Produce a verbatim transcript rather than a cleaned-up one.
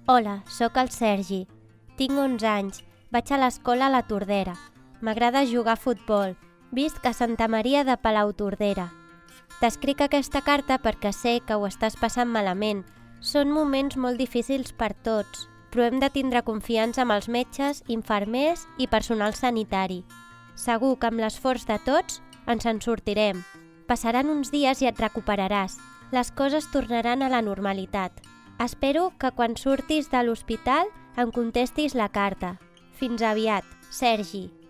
Hola, sóc el Sergi. Tinc onze anys. Vaig a l'escola a la Tordera. M'agrada jugar a futbol. Visc a Santa Maria de Palautordera. T'escric aquesta carta perquè sé que ho estàs passant malament. Són moments molt difícils per tots, però hem de tindre confiança amb els metges, infermers i personal sanitari. Segur que amb l'esforç de tots ens en sortirem. Passaran uns dies i et recuperaràs. Les coses tornaran a la normalitat. Espero que quan surtis de l'hospital em contestis la carta. Fins aviat, Sergi.